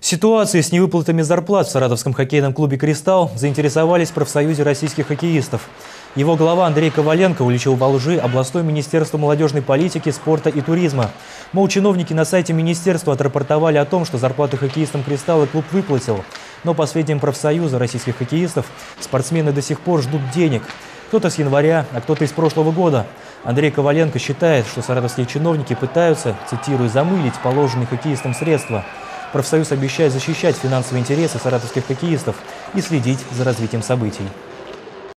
Ситуацией с невыплатами зарплат в саратовском хоккейном клубе «Кристалл» заинтересовались в профсоюзе российских хоккеистов. Его глава Андрей Коваленко уличил во лжи областное министерство молодежной политики, спорта и туризма. Мол, чиновники на сайте министерства отрапортовали о том, что зарплаты хоккеистам «Кристалла» клуб выплатил. Но по сведениям профсоюза российских хоккеистов, спортсмены до сих пор ждут денег. Кто-то с января, а кто-то из прошлого года. Андрей Коваленко считает, что саратовские чиновники пытаются, цитирую, «замылить положенные хоккеистам средства». Профсоюз обещает защищать финансовые интересы саратовских хоккеистов и следить за развитием событий.